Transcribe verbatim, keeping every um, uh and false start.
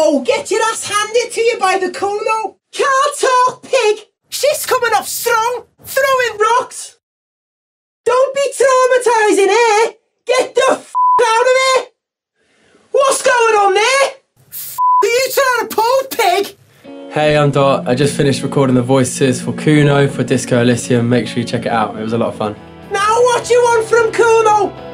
Oh, get your ass handed to you by the Kuno. Can't talk, pig. She's coming up strong, throwing rocks. Don't be traumatising her. Get the f*** out of here. What's going on there? F*** are you trying to pull, pig? Hey, I'm Dot. I just finished recording the voices for Kuno for Disco Elysium. Make sure you check it out. It was a lot of fun. Now what you want from Kuno?